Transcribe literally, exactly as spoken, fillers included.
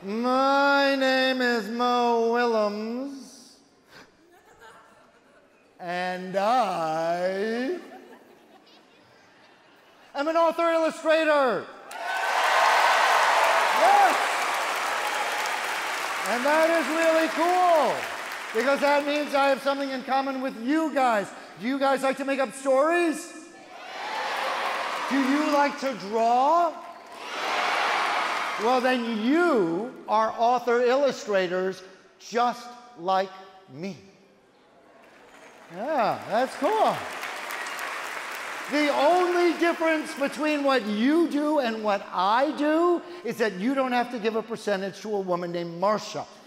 My name is Mo Willems, and I am an author-illustrator. Yes! And that is really cool, because that means I have something in common with you guys. Do you guys like to make up stories? Do you like to draw? Well, then you are author-illustrators just like me. Yeah, that's cool. The only difference between what you do and what I do is that you don't have to give a percentage to a woman named Marcia.